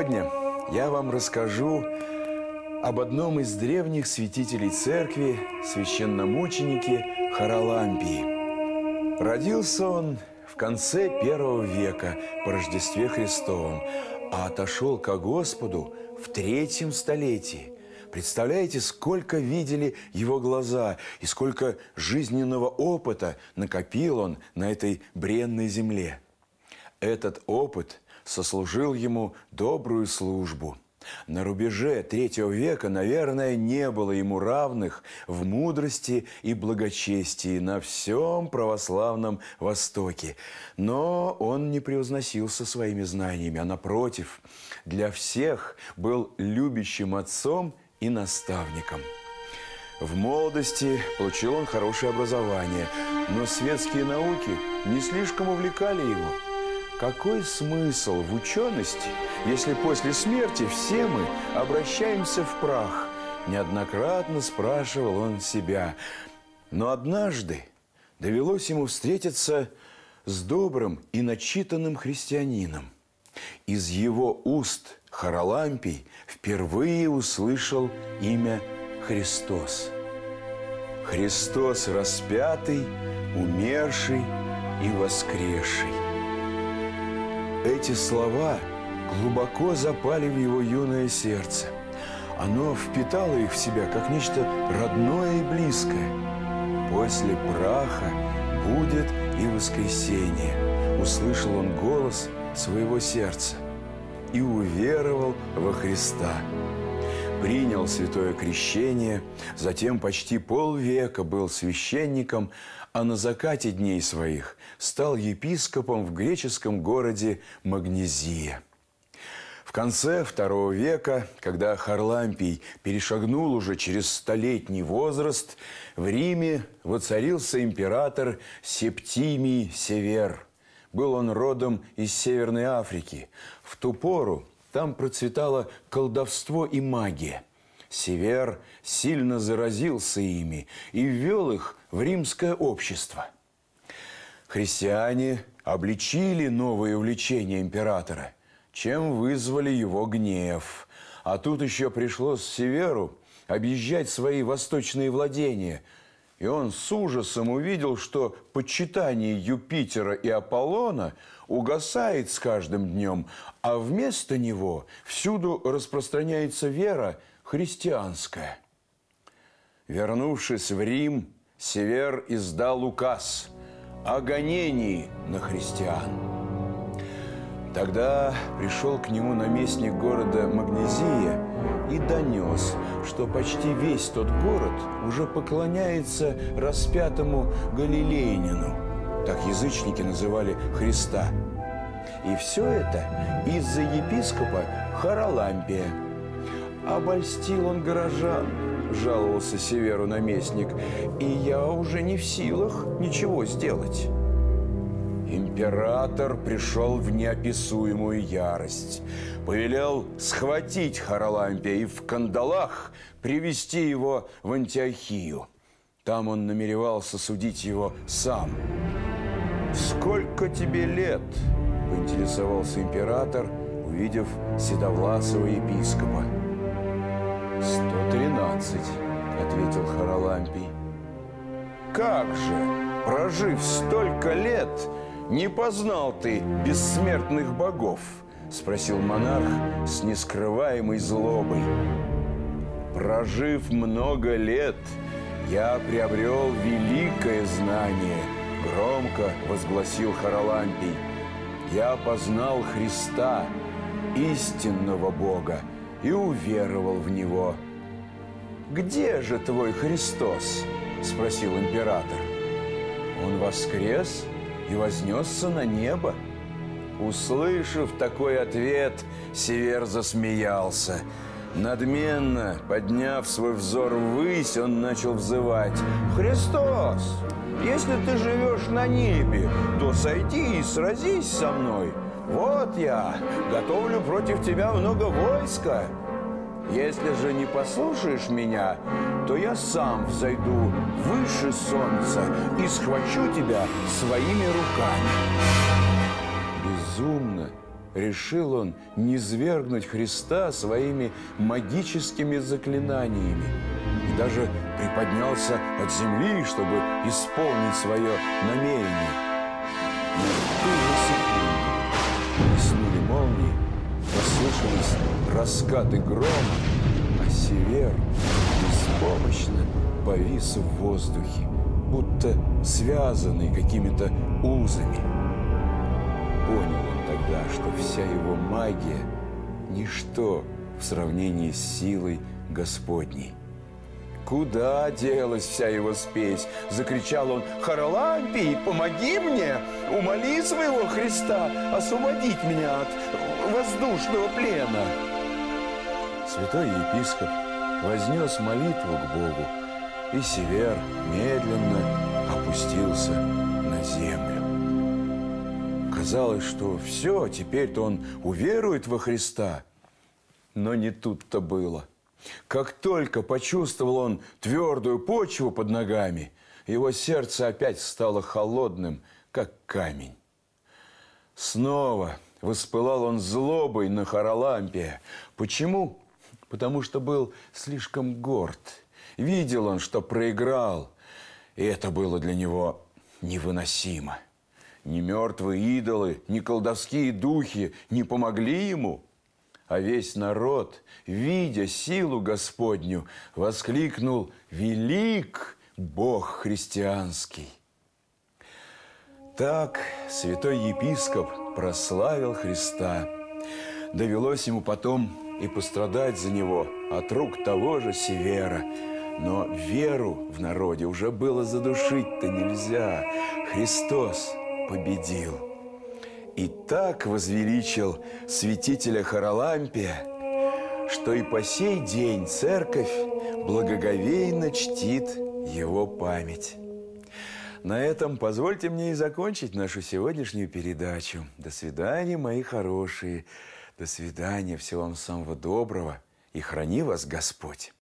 Сегодня я вам расскажу об одном из древних святителей церкви, священномученике Харалампии. Родился он в конце I века по Рождестве Христовом, а отошел ко Господу в 3 столетии. Представляете, сколько видели его глаза и сколько жизненного опыта накопил он на этой бренной земле. Этот опыт сослужил ему добрую службу. На рубеже 3 века, наверное, не было ему равных в мудрости и благочестии на всем православном Востоке. Но он не превозносился своими знаниями, а напротив, для всех был любящим отцом и наставником. В молодости получил он хорошее образование, но светские науки не слишком увлекали его. Какой смысл в учености, если после смерти все мы обращаемся в прах? Неоднократно спрашивал он себя. Но однажды довелось ему встретиться с добрым и начитанным христианином. Из его уст Харалампий впервые услышал имя Христос. Христос распятый, умерший и воскресший. Эти слова глубоко запали в его юное сердце. Оно впитало их в себя, как нечто родное и близкое. «После праха будет и воскресение», услышал он голос своего сердца и уверовал во Христа. Принял святое крещение, затем почти полвека был священником, а на закате дней своих стал епископом в греческом городе Магнезия. В конце II века, когда Харлампий перешагнул уже через 100-летний возраст, в Риме воцарился император Септимий Север. Был он родом из Северной Африки. В ту пору там процветало колдовство и магия. Север сильно заразился ими и ввел их в римское общество. Христиане обличили новые увлечения императора, чем вызвали его гнев. А тут еще пришлось Северу объезжать свои восточные владения. И он с ужасом увидел, что почитание Юпитера и Аполлона угасает с каждым днем, а вместо него всюду распространяется вера христианская. Вернувшись в Рим, Север издал указ о гонении на христиан. Тогда пришел к нему наместник города Магнезия и донес, что почти весь тот город уже поклоняется распятому галилеянину. Так язычники называли Христа. И все это из-за епископа Харалампия. «Обольстил он горожан», – жаловался Северу наместник, – «и я уже не в силах ничего сделать». Император пришел в неописуемую ярость, повелел схватить Харалампия и в кандалах привести его в Антиохию. Там он намеревался судить его сам. «Сколько тебе лет?» – поинтересовался император, увидев седовласого епископа. 113, ответил Харалампий. «Как же, прожив столько лет, не познал ты бессмертных богов?» – спросил монарх с нескрываемой злобой. «Прожив много лет, я приобрел великое знание», – громко возгласил Харалампий. «Я познал Христа, истинного Бога, и уверовал в Него». «Где же твой Христос?» – спросил император. «Он воскрес и вознесся на небо». Услышав такой ответ, Север засмеялся. Надменно подняв свой взор ввысь, он начал взывать: «Христос, если ты живешь на небе, то сойди и сразись со мной. Вот я готовлю против тебя много войска. Если же не послушаешь меня, то я сам взойду выше солнца и схвачу тебя своими руками». Безумно решил он низвергнуть Христа своими магическими заклинаниями и даже приподнялся от земли, чтобы исполнить свое намерение. Но в ту же секунду блеснули молнии, послышались раскаты грома, а Север беспомощно повис в воздухе, будто связанный какими-то узами. Понял он тогда, что вся его магия – ничто в сравнении с силой Господней. «Куда делась вся его спесь?» – закричал он. «Харалампий, помоги мне! Умоли своего Христа освободить меня от воздушного плена!» Святой епископ вознес молитву к Богу, и Север медленно опустился на землю. Казалось, что все, теперь-то он уверует во Христа. Но не тут-то было. Как только почувствовал он твердую почву под ногами, его сердце опять стало холодным, как камень. Снова воспылал он злобой на Харалампия. Почему? Потому что был слишком горд. Видел он, что проиграл, и это было для него невыносимо. Ни мертвые идолы, ни колдовские духи не помогли ему, а весь народ, видя силу Господню, воскликнул: «Велик Бог христианский!» Так святой епископ прославил Христа. Довелось ему потом и пострадать за него от рук того же Севера. Но веру в народе уже было задушить-то нельзя. Христос победил. И так возвеличил святителя Харалампия, что и по сей день церковь благоговейно чтит его память. На этом позвольте мне и закончить нашу сегодняшнюю передачу. До свидания, мои хорошие. До свидания. Всего вам самого доброго. И храни вас Господь.